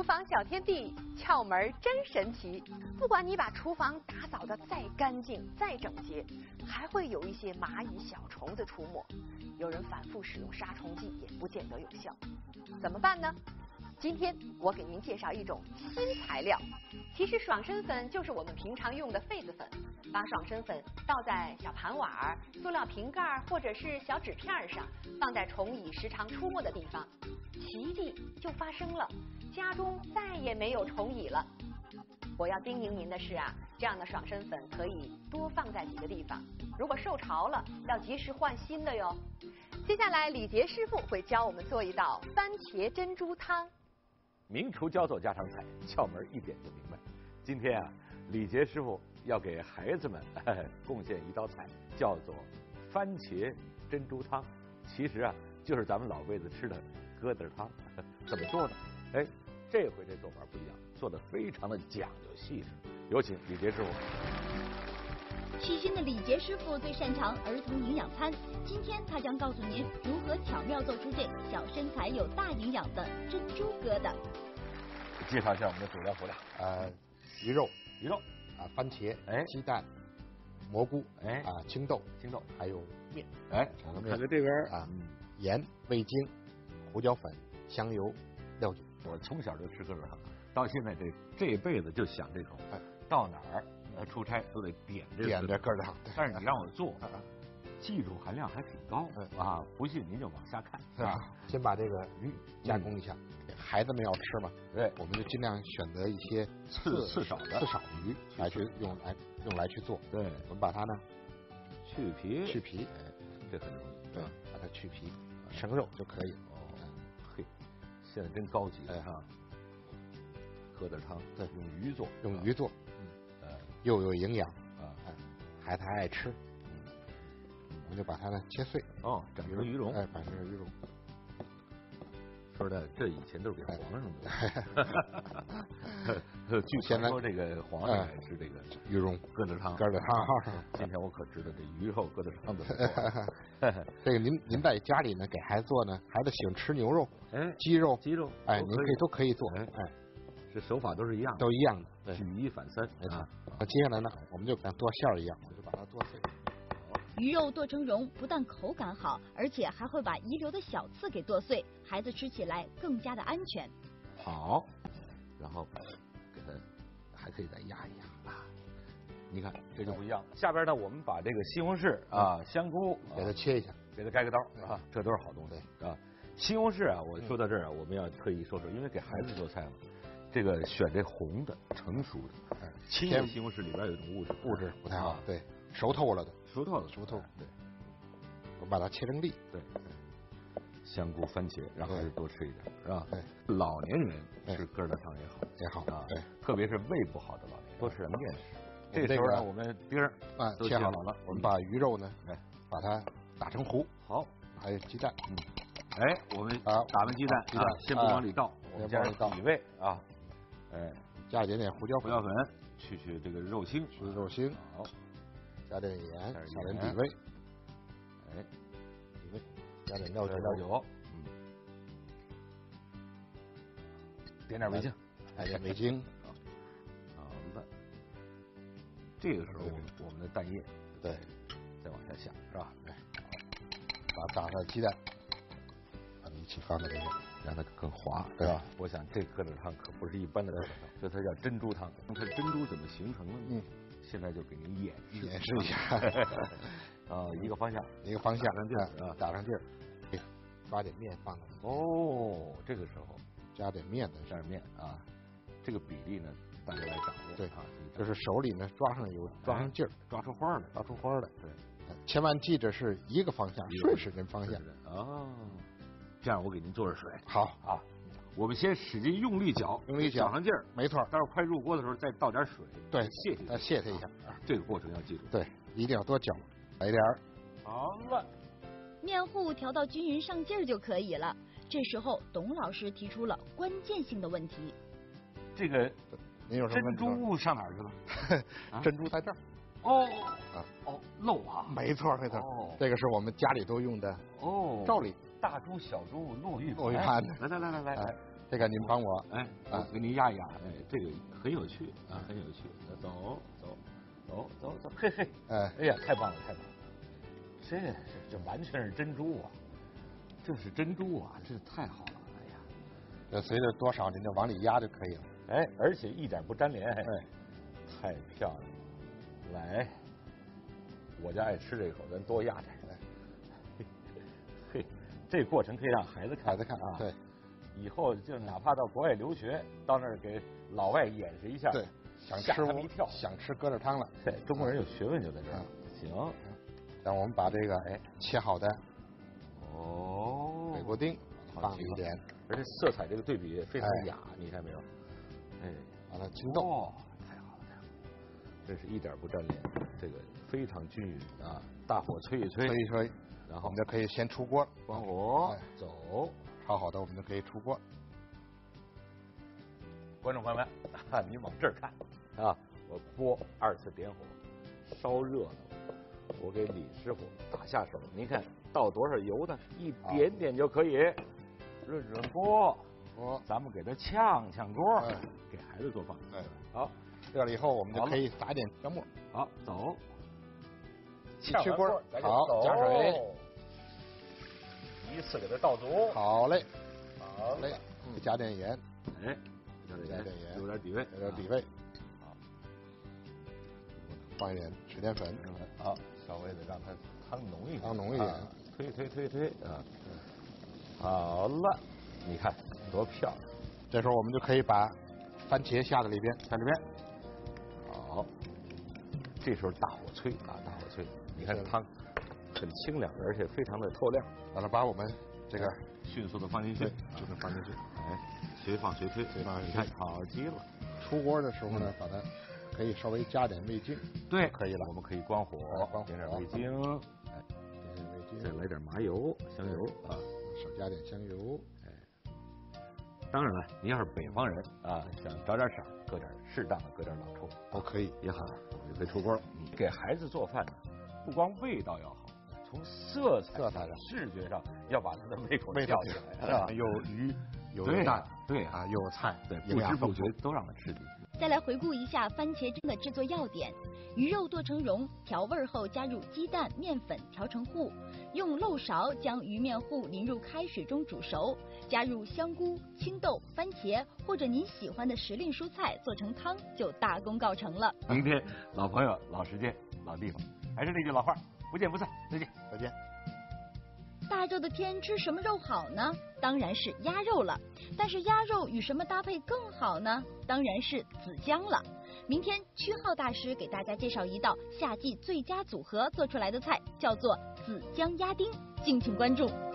厨房小天地，窍门真神奇。不管你把厨房打扫得再干净、再整洁，还会有一些蚂蚁、小虫子出没。有人反复使用杀虫剂，也不见得有效。怎么办呢？今天我给您介绍一种新材料。其实爽身粉就是我们平常用的痱子粉，把爽身粉倒在小盘碗、塑料瓶盖或者是小纸片上，放在虫蚁时常出没的地方，奇迹就发生了，家中再也没有虫蚁了。我要叮咛您的是啊，这样的爽身粉可以多放在几个地方，如果受潮了，要及时换新的哟。接下来李杰师傅会教我们做一道番茄珍珠汤。 名厨教做家常菜，窍门一点就明白。今天啊，李杰师傅要给孩子们贡献一道菜，叫做番茄珍珠汤。其实啊，就是咱们老辈子吃的疙瘩汤。怎么做呢？哎，这回这做法不一样，做的非常的讲究细致。有请李杰师傅。 细心的李杰师傅最擅长儿童营养餐，今天他将告诉您如何巧妙做出这小身材有大营养的珍珠疙瘩。 介绍一下我们的主料辅料。 鱼肉，番茄，鸡蛋，蘑菇，青豆，还有面， 我们看看这边盐、味精、胡椒粉、香油、料酒。 我从小就吃疙瘩汤，到现在这辈子就想这种，到哪儿出差都得点这疙瘩汤。 但是你让我做，技术含量还挺高啊！不信您就往下看，是吧？ 先把这个鱼加工一下，孩子们要吃嘛， 对， 我们就尽量选择一些刺少的鱼来去用来去做。 对， 我们把它呢去皮，这很容易， 对，把它去皮，生肉就可以。 嘿，现在真高级了哈！疙瘩汤，对，用鱼做，又有营养孩子还爱吃。我们就把它呢切碎， 整成鱼蓉， 摆成鱼蓉。 说的这以前都是给皇上的，据传说这个皇上是这个鱼蓉疙瘩汤。今天我可知道这鱼肉疙瘩汤怎么做。 这个您在家里呢给孩子做呢，孩子喜欢吃牛肉、鸡肉，您都可以做， 这手法都是一样的， 都一样的， 举一反三啊。接下来呢，我们就像剁馅儿一样，我就把它剁碎。 鱼肉剁成蓉，不但口感好，而且还会把遗留的小刺给剁碎，孩子吃起来更加的安全。 好，然后给它还可以再压一压啊！你看这就不一样。下边呢，我们把这个西红柿香菇给它切一下， 给它摘个刀啊，这都是好东西啊。西红柿啊，我说到这儿啊，我们要特意说，因为给孩子做菜嘛，这个选这红的、成熟的，青的西红柿里边有一种物质不太好，对。熟透了的， 对， 我把它切成粒， 对，香菇、番茄，让孩子多吃一点，是吧？ 对， 老年人吃疙瘩汤也好啊， 对， 特别是胃不好的老年人，多吃点面食。 这时候呢，我们丁儿都切好了，我们把鱼肉呢，把它打成糊， 好， 还有鸡蛋， 我们打完鸡蛋先不往里倒，我们加上底味啊， 加一点点胡椒粉，去这个肉腥， 好，加点盐，加点底味，底味，加点料酒， 点点味精， 点味精， 好了，这个时候我们的蛋液， 对， 再往下下，是吧？ 把打上鸡蛋，把它一起放在里面， 让它更滑， 对吧？ 我想这疙瘩汤可不是一般的疙瘩汤，这它叫珍珠汤。它珍珠怎么形成的呢？现在就给您演示一下。 一个方向， 打上劲儿，抓点面放进去。 这个时候加点面啊，这个比例呢，大家来掌握。 对就是手里呢抓上劲儿， 抓出花来， 对，千万记着是一个方向，顺时针方向。 这样我给您做热水。 好啊，我们先使劲用力搅上劲儿， 没错。 待会儿快入锅的时候再倒点水， 对， 卸它一下。这个过程要记住。 对，一定要多搅，来点儿。 好了， 面糊调到均匀上劲儿就可以了。这时候，董老师提出了关键性的问题： 这个您有什么珍珠上哪儿去了？珍珠在这儿。 漏啊！ 没错。这个是我们家里都用的。 照例。大珠、小珠、落玉盘。来， 这个您帮我， 哎，我给您压一压，哎，这个很有趣啊，很有趣。走，嘿嘿，哎呀，太棒了，太棒了！这完全是珍珠啊，这是珍珠啊，这太好了，哎呀， 这随着多少您就往里压就可以了， 哎，而且一点不粘连，哎，太漂亮了。来，我家爱吃这口，咱多压点。嘿，这过程可以让孩子看啊， 对， 以后就哪怕到国外留学，到那儿给老外演示一下， 对， 吓他们一跳， 想吃疙瘩汤了。 对，中国人有学问就在这儿。行， 让我们把这个切好的美国丁放里一点， 而且色彩这个对比非常雅，你看没有？哎， 完了青豆， 太好了，真是一点不粘连，这个非常均匀啊！大火吹一吹，然后我们就可以先出锅， 关火，走， 炒好的我们就可以出锅。 观众朋友们，你往这儿看啊！我锅2次点火，烧热了，我给李师傅打下手。您看倒多少油呢？一点点就可以。润锅，咱们给它炝锅，给孩子做饭。好， 热了以后我们就可以撒一点姜末。 好，走。 炝锅，好，加水， 一次给它倒足。 好嘞，加点盐， 哎，加点盐，有点底味，好， 放一点水淀粉， 好，稍微的让它汤浓一点，推啊。好了，你看多漂亮！ 这时候我们就可以把番茄下在里边， 好，这时候大火催，你看汤很清凉，而且非常的透亮。 完了，把我们这个迅速的放进去，哎，随放随推，你看好极了。 出锅的时候呢，把它可以稍微加点味精， 对， 可以了。 我们可以关火，点点味精，再来点麻油、香油啊。 少加点香油， 当然了，您要是北方人啊，想找点色，适当的搁点老抽都可以， 也好，就可以出锅了。给孩子做饭呢，不光味道要好，从色彩上、视觉上要把他的胃口吊起来，是吧？ 有鱼，有蛋，对啊，又有菜，对， 不知不觉都让他吃进去。 再来回顾一下番茄蒸的制作要点：鱼肉剁成蓉，调味后加入鸡蛋、面粉调成糊，用漏勺将鱼面糊淋入开水中煮熟，加入香菇、青豆、番茄或者您喜欢的时令蔬菜做成汤，就大功告成了。 明天老朋友、老时间、老地方，还是那句老话，不见不散，再见。 大热的天吃什么肉好呢？当然是鸭肉了。但是鸭肉与什么搭配更好呢？当然是紫姜了。明天曲浩大师给大家介绍一道夏季最佳组合做出来的菜，叫做紫姜鸭丁，敬请关注。